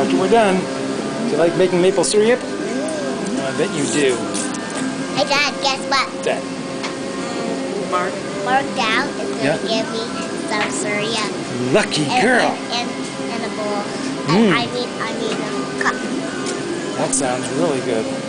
after we're done. Do you like making maple syrup? I bet you do. Hey Dad, guess what? Dad. Mark Dow is going to give me some syrup. Lucky girl. And a bowl. I mean a cup. That sounds really good.